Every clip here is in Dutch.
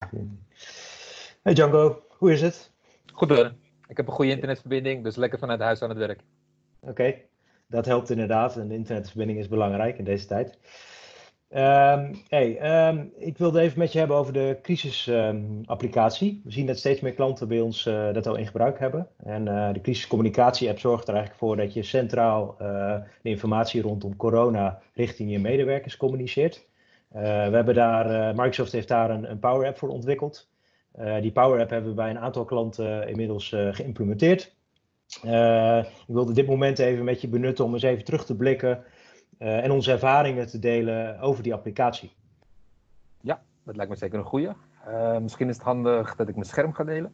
Hey Django, hoe is het? Goed hoor. Ik heb een goede internetverbinding, dus lekker vanuit huis aan het werk. Oké, dat helpt inderdaad. Een internetverbinding is belangrijk in deze tijd. Ik wilde even met je hebben over de crisisapplicatie. We zien dat steeds meer klanten bij ons dat al in gebruik hebben. En de crisiscommunicatie-app zorgt er eigenlijk voor dat je centraal de informatie rondom corona richting je medewerkers communiceert. Microsoft heeft daar een Power App voor ontwikkeld. Die Power App hebben we bij een aantal klanten inmiddels geïmplementeerd. Ik wilde dit moment even met je benutten om eens even terug te blikken en onze ervaringen te delen over die applicatie. Ja, dat lijkt me zeker een goeie. Misschien is het handig dat ik mijn scherm ga delen.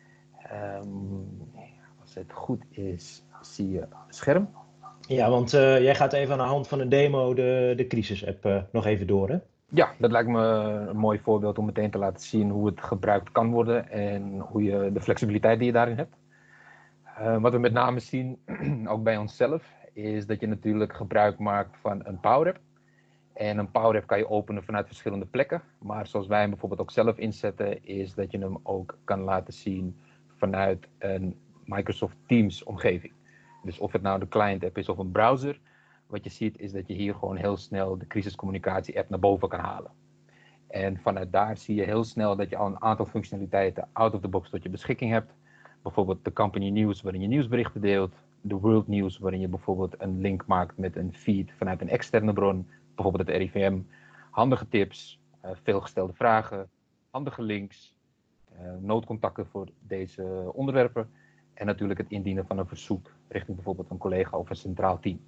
Als het goed is, zie je het scherm. Ja, want jij gaat even aan de hand van een demo de crisis-app nog even door, hè? Ja, dat lijkt me een mooi voorbeeld om meteen te laten zien hoe het gebruikt kan worden en hoe je de flexibiliteit die je daarin hebt. Wat we met name zien, ook bij onszelf, is dat je natuurlijk gebruik maakt van een Power App. En een Power App kan je openen vanuit verschillende plekken. Maar zoals wij hem bijvoorbeeld ook zelf inzetten, is dat je hem ook kan laten zien vanuit een Microsoft Teams omgeving. Dus of het nou de client app is of een browser, wat je ziet is dat je hier gewoon heel snel de crisiscommunicatie app naar boven kan halen. En vanuit daar zie je heel snel dat je al een aantal functionaliteiten out of the box tot je beschikking hebt. Bijvoorbeeld de company news waarin je nieuwsberichten deelt. De world news waarin je bijvoorbeeld een link maakt met een feed vanuit een externe bron. Bijvoorbeeld het RIVM. Handige tips, veelgestelde vragen, handige links, noodcontacten voor deze onderwerpen. En natuurlijk het indienen van een verzoek richting bijvoorbeeld een collega of een centraal team.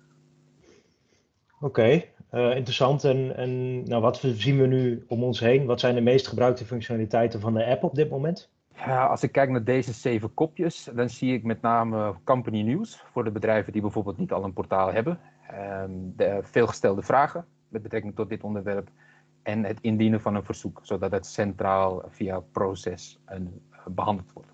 Oké, interessant. En nou, wat zien we nu om ons heen? Wat zijn de meest gebruikte functionaliteiten van de app op dit moment? Ja, als ik kijk naar deze 7 kopjes, dan zie ik met name company news voor de bedrijven die bijvoorbeeld niet al een portaal hebben. De veelgestelde vragen met betrekking tot dit onderwerp en het indienen van een verzoek, zodat het centraal via proces behandeld wordt.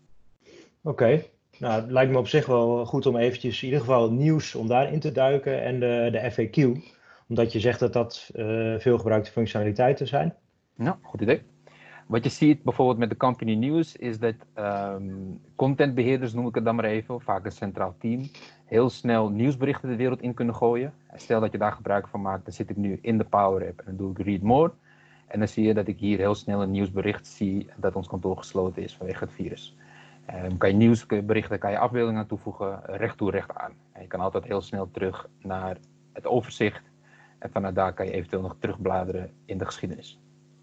Oké, nou, het lijkt me op zich wel goed om eventjes in ieder geval het nieuws om daarin te duiken en de FAQ, omdat je zegt dat dat veel gebruikte functionaliteiten zijn. Ja, goed idee. Wat je ziet bijvoorbeeld met de company news is dat contentbeheerders, noem ik het dan maar even, vaak een centraal team, heel snel nieuwsberichten de wereld in kunnen gooien. Stel dat je daar gebruik van maakt, dan zit ik nu in de Power App en dan doe ik read more. En dan zie je dat ik hier heel snel een nieuwsbericht zie dat ons kantoor gesloten is vanwege het virus. Kan je nieuwsberichten, kan je afbeeldingen toevoegen, recht toe, recht aan. En je kan altijd heel snel terug naar het overzicht en vanuit daar kan je eventueel nog terugbladeren in de geschiedenis.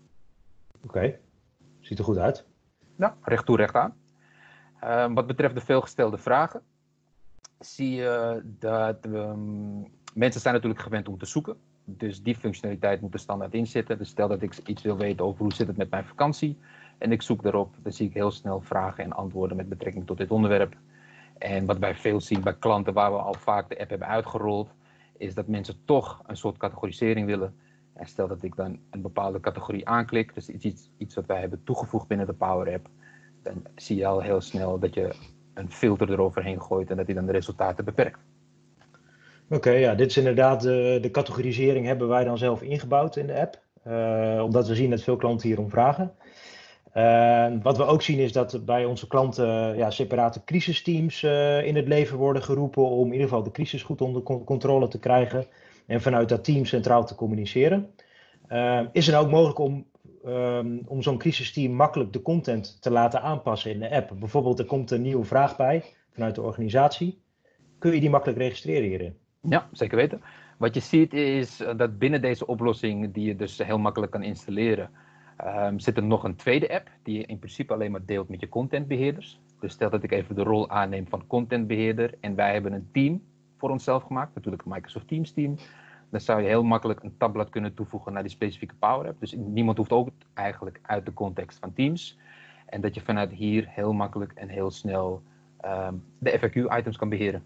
Oké, ziet er goed uit. Ja, recht toe, recht aan. Wat betreft de veelgestelde vragen, zie je dat mensen zijn natuurlijk gewend om te zoeken. Dus die functionaliteit moet er standaard in zitten. Dus stel dat ik iets wil weten over hoe zit het met mijn vakantie en ik zoek daarop, dan zie ik heel snel vragen en antwoorden met betrekking tot dit onderwerp. En wat wij veel zien bij klanten waar we al vaak de app hebben uitgerold, is dat mensen toch een soort categorisering willen. En stel dat ik dan een bepaalde categorie aanklik, dus iets wat wij hebben toegevoegd binnen de Power App, dan zie je al heel snel dat je een filter eroverheen gooit en dat hij dan de resultaten beperkt. Oké, ja, dit is inderdaad de categorisering hebben wij dan zelf ingebouwd in de app, omdat we zien dat veel klanten hierom vragen. Wat we ook zien is dat bij onze klanten separate crisisteams in het leven worden geroepen om in ieder geval de crisis goed onder controle te krijgen en vanuit dat team centraal te communiceren. Is het ook mogelijk om zo'n crisisteam makkelijk de content te laten aanpassen in de app? Bijvoorbeeld er komt een nieuwe vraag bij vanuit de organisatie. Kun je die makkelijk registreren hierin? Ja, zeker weten. Wat je ziet is dat binnen deze oplossing, die je dus heel makkelijk kan installeren, zit er nog een tweede app die je in principe alleen maar deelt met je contentbeheerders. Dus stel dat ik even de rol aanneem van contentbeheerder en wij hebben een team voor onszelf gemaakt, natuurlijk een Microsoft Teams team. Dan zou je heel makkelijk een tabblad kunnen toevoegen naar die specifieke Power App. Dus niemand hoeft ook eigenlijk uit de context van Teams. En dat je vanuit hier heel makkelijk en heel snel de FAQ-items kan beheren.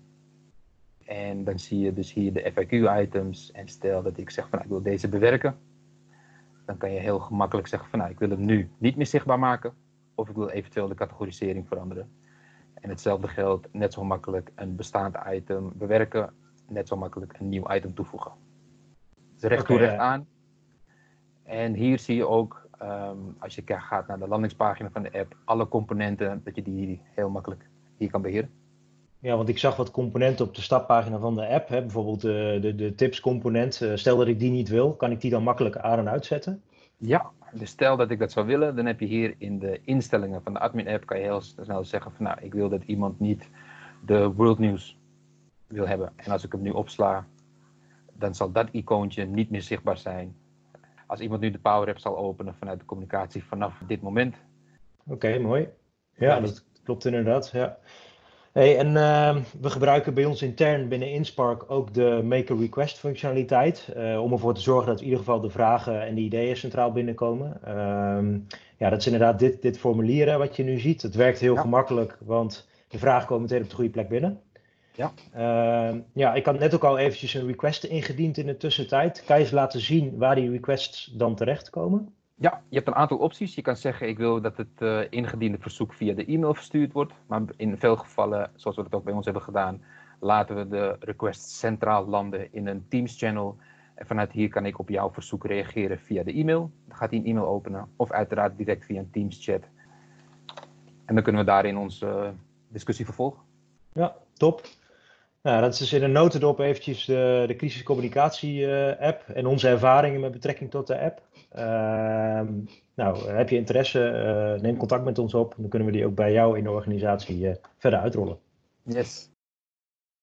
En dan zie je dus hier de FAQ-items. En stel dat ik zeg van ik wil deze bewerken. Dan kan je heel gemakkelijk zeggen van ik wil hem nu niet meer zichtbaar maken. Of ik wil eventueel de categorisering veranderen. En hetzelfde geldt net zo makkelijk een bestaand item bewerken. Net zo makkelijk een nieuw item toevoegen. Dus recht toe, recht aan. En hier zie je ook als je gaat naar de landingspagina van de app, alle componenten, dat je die heel makkelijk hier kan beheren. Ja, want ik zag wat componenten op de startpagina van de app. Hè? Bijvoorbeeld de tips component. Stel dat ik die niet wil, kan ik die dan makkelijk aan en uitzetten? Ja, dus stel dat ik dat zou willen, dan heb je hier in de instellingen van de admin app, kan je heel snel zeggen van nou, ik wil dat iemand niet de world news wil hebben. En als ik hem nu opsla, dan zal dat icoontje niet meer zichtbaar zijn. Als iemand nu de Power App zal openen vanuit de communicatie vanaf dit moment. Oké, mooi. Ja, dat klopt inderdaad. Ja. Hey, en we gebruiken bij ons intern binnen Inspark ook de Make a Request functionaliteit. Om ervoor te zorgen dat in ieder geval de vragen en de ideeën centraal binnenkomen. Ja, dat is inderdaad dit formulier hè, wat je nu ziet. Het werkt heel gemakkelijk, want de vragen komen meteen op de goede plek binnen. Ja. Ja, ik had net ook al eventjes een request ingediend in de tussentijd. Kan je eens laten zien waar die requests dan terechtkomen? Ja, je hebt een aantal opties. Je kan zeggen ik wil dat het ingediende verzoek via de e-mail verstuurd wordt. Maar in veel gevallen, zoals we het ook bij ons hebben gedaan, laten we de request centraal landen in een Teams channel. En vanuit hier kan ik op jouw verzoek reageren via de e-mail. Dan gaat hij een e-mail openen of uiteraard direct via een Teams chat. En dan kunnen we daarin onze discussie vervolgen. Ja, top. Nou, dat is dus in een notendop eventjes de crisiscommunicatie app en onze ervaringen met betrekking tot de app. Nou, heb je interesse, neem contact met ons op. Dan kunnen we die ook bij jou in de organisatie verder uitrollen. Yes.